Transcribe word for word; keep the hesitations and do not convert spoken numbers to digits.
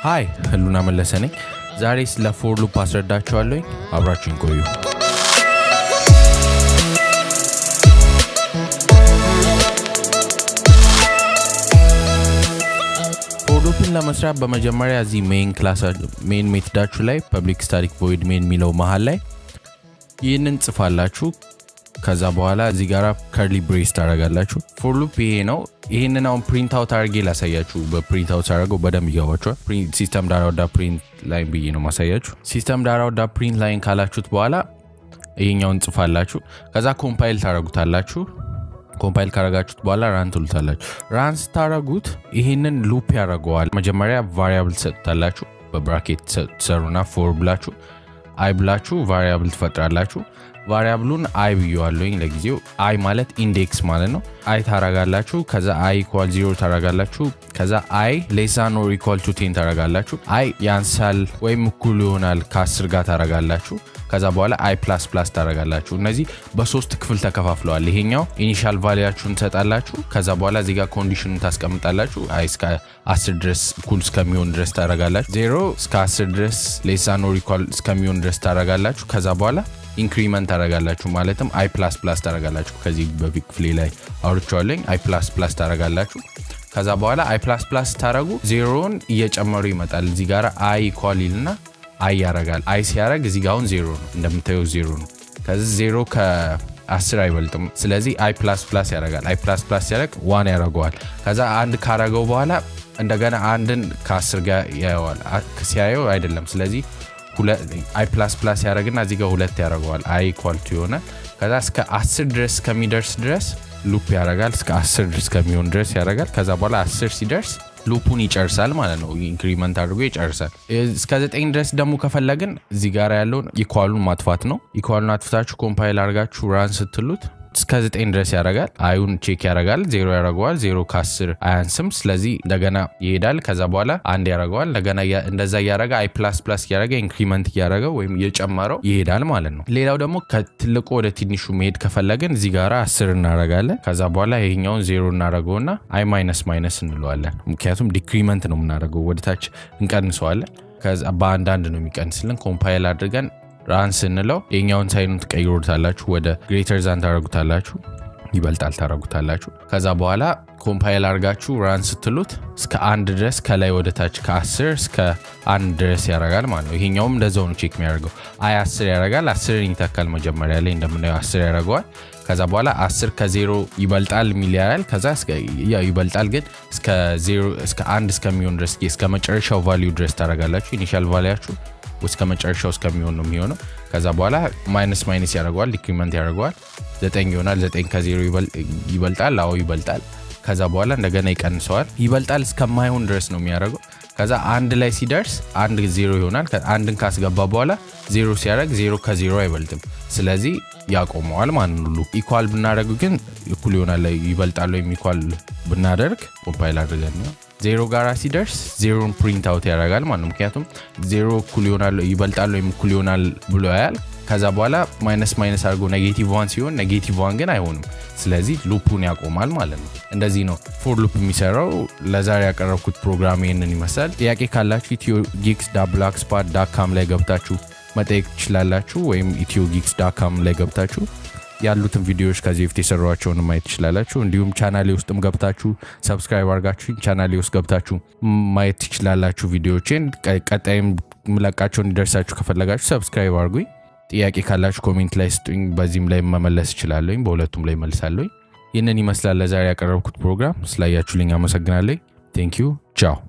ሃይ ህሉና መለሰ ነኝ ዛሬ ስለ ፎር ሉፕ አስረዳችኋለሁ አብራችሁን ቆዩ ፎር ሉፕን ለመስራት በመጀመሪያ እዚ ሜን ክላስ ሜን ሜትዳችሁ ላይ ፐብሊክ ስታቲክ ቮይድ ሜን ሚለው መሃል ላይ ይሄንን ጽፋላችሁ ከዛ በኋላ እዚ ጋራ ከርሊ ብሬስ ታረጋላችሁ ፎር ሉፕ ይሄ ነው ይሄንን አሁን ፕሪንት አውት አርጌ ላሳያችሁ በፕሪንት አውት አረጋው በደም ይያዋችሁ ፕሪንት ሲስተም ዳራውዳ ፕሪንት ላይን ብዬ ነው ማሳያችሁ ሲስተም ዳራውዳ ፕሪንት ላይን ካላችሁት በኋላ ይሄኛውን ጽፋላችሁ ከዛ ኮምፓይል ታረጉታላችሁ ኮምፓይል ካረጋችሁት በኋላ ራን ትሉታላችሁ ራን ስታረጉት ይሄንን ሉፕ ያረጋዋል መጀመሪያ ቫሪያብል ትሰጡታላችሁ በብራኬት ትሰሩና ፎር ብላችሁ አይ ብላችሁ ቫሪያብል ትፈጥራላችሁ ቫሪያብሉን አይ ብየዋለሁኝ ለጊዜው አይ ማለት ኢንዴክስ ማለት ነው አይ ታረጋላችሁ ከዛ አይ ኢኳል ዜሮ ታረጋላችሁ ከዛ አይ ሌስ ዛን ኦር ኢኳል ቱ ቴን ታረጋላችሁ አይ ያንሳል ወይም እኩል ይሆናል ከ10 ጋር ታረጋላችሁ ከዛ በኋላ አይ ፕላስ ፕላስ ታረጋላችሁ እነዚህ በሶስት ክፍል ተከፋፍለዋል ይሄኛው ኢኒሻል ቫልዩአችሁን ተጣላችሁ ከዛ በኋላ እዚህ ጋር ኮንዲሽኑን ታስቀምጣላችሁ አይ እስከ አስር ድረስ እኩል እስከሚሆን ድረስ ታረጋላችሁ ዜሮ እስከ አስር ድረስ ሌስ ዛን ኦር ኢኳል እስከሚሆን ድረስ ታረጋላችሁ ከዛ በኋላ ኢንክሪመንት ታረጋላችሁ ማለትም አይ ፕላስ ፕላስ ታረጋላችሁ ከዚህ በፊት ክፍሌ ላይ አውርቻለሁ አይ ፕላስ ፕላስ ታረጋላችሁ ከዛ በኋላ አይ ፕላስ ፕላስ ታረጉ ዜሮን እየጨመሩ ይመጣል እዚህ ጋር አይ ኢኳል ይልና አይ ያረጋል አይ ሲያረግ እዚህ ጋር አሁን ዜሮ ነው እንደምታዩ ዜሮ ነው ከዚህ ዜሮ ከ10 አይበልጥም ስለዚህ አይ ፕላስ ፕላስ ያረጋል አይ ፕላስ ፕላስ ያረግ ዋን ያረጋዋል ከዛ አንድ ካረገው በኋላ እንደገና አንድን ከ10 ጋር ያያዋል ሲያየው አይደለም ስለዚህ አይ ፕላስ ፕላስ ያረግና እዚህ ጋር ሁለት ያረጋዋል አይ ኢኳል ቱ ይሆናል ከዛ እስከ አስር ድረስ ከሚደርስ ድረስ ሉፕ ያረጋል እስከ አስር ድረስ ከሚሆን ድረስ ያረጋል ከዛ በኋላ አስር ሲደርስ ሉፑን ይጨርሳል ማለት ነው ኢንክሪመንት አድርጎ ይጨርሳል እስከ ዘጠኝ ድረስ ደሞ ከፈለግን እዚህ ጋር ያለው ኢኳሉን ማጥፋት ነው ኢኳሉን አጥፍታችሁ ኮምፓይል አርጋችሁ ራን ስትሉት እስከ ዘጠኝ ድረስ ያረጋል አይውን ቼክ ያረጋል ዜሮ ያረጋዋል ዜሮ ከ10 አያንስም ስለዚህ እንደገና ይሄዳል ከዛ በኋላ አንድ ያረጋዋል እንደገና እንደዛ ያረጋ አይ ፕላስ ፕላስ ያረጋ ኢንክሪመንት ያረጋ ወይም እየጨመረው ይሄዳል ማለት ነው ሌላው ደግሞ ከትልቁ ወደ ትንሹ መሄድ ከፈለግን እዚህ ጋር አስር እናረጋለን ከዛ በኋላ ይሄኛውን ዜሮ እናረጋውና አይ ማይነስ ማይነስ እንለዋለን ምክንያቱም ዲክሪመንት ነው የምናረጋው ወደታች እንቀንሰዋለን ከዛ በአንድ አንድ ነው የሚቀንስልን ኮምፓይል አድርገን ራን ስንለው የኛውን ሳይኑን ትቀይሩታላችሁ ወደ ግሬተር ዛን ታረጉታላችሁ ይበልጣል ታረጉታላችሁ ከዛ በኋላ ኮምፓይል አርጋችሁ ራን ስትሉት እስከ አንድ ድረስ ከላይ ወደ ታች ከ10 እስከ አንድ ድረስ ያረጋል ማለት ነው ይሄኛውም እንደዛው ነው ቼክ የሚያደርገው አይ አስር ያረጋል አስር ይተካል መጀመሪያ ላይ እንደምናየው አስር ያረጋዋል ከዛ በኋላ አስር ከዜሮ ይበልጣል ሚሊያል ከዛ እስከ ያ ይበልጣል ግን እስከ ዜሮ እስከ አንድ እስከሚሆን ድረስ እስከ መጨረሻው ቫልዩ ድረስ ታረጋላችሁ ኢኒሻል ቫልዩአችሁ እስከ መጨረሻው እስከሚሆን ነው የሚሆነው ከዛ በኋላ ማይነስ ማይነስ ያረጋዋል ዲክሪመንት ያረጋዋል ዘጠኝ ይሆናል ዘጠኝ ከዜሮ ይበልጣል አው ይበልጣል ከዛ በኋላ እንደገና ይቀንሰዋል ይበልጣል እስከማይሆን ድረስ ነው የሚያረጋው ከዛ አንድ ላይ ሲደርስ አንድ ዜሮ ይሆናል አንድን ካስገባ በኋላ ዜሮ ሲያረግ ዜሮ ከዜሮ አይበልጥም ስለዚህ ያቆመዋል ማለት ነው ኢኳል ብናደርግ ግን እኩል ይሆናል ይበልጣል ወይ ኢኳል ብናደርግ ኮምፓይል አድርገን ነው ዜሮ ጋራ ሲደርስ ዜሮን ፕሪንት አውት ያረጋል ማለት ነው ምክንያቱም ዜሮ እኩል ይሆናል ይበልጣል ወይ እኩል ይሆናል ብሎ ያያል ከዛ በኋላ ማይነስ ማይነስ አርጎ ኔጌቲቭ ዋን ሲሆን ኔጌቲቭ ዋን ግን አይሆንም ስለዚህ ሉፑን ያቆማል ማለት ነው እንደዚህ ነው ፎር ሉፕ የሚሰራው ለዛሬ ያቀረብኩት ፕሮግራም ይሄንን ይመስላል ጥያቄ ካላችሁ ኢትዮ ጊክስ ዳት ብላክስፖት ዳት ኮም ላይ ገብታችሁ መጠየቅ ትችላላችሁ ወይም ኢትዮ ጊክስ ዳት ኮም ላይ ገብታችሁ ያሉትን ቪዲዮዎች ከዚህ በፊት የሰራኋቸውን ማየት ትችላላችሁ እንዲሁም ቻናሌ ውስጥም ገብታችሁ ሰብስክራይብ አርጋችሁ ቻናሌ ውስጥ ገብታችሁ ማየት ትችላላችሁ ቪዲዮዎችን ቀጣይም መለቃቸው እንዲደርሳችሁ ከፈለጋችሁ ሰብስክራይብ አርጉኝ ጥያቄ ካላችሁ ኮሜንት ላይ ስጡኝ በዚህም ላይ መመለስ እችላለሁ በሁለቱም ላይ መልሳለሁ ይሄንን ይመስላል ለዛሬ ያቀረብኩት ፕሮግራም ስላያችሁልኝ አመሰግናለሁ ቴንክ ዩ ቻው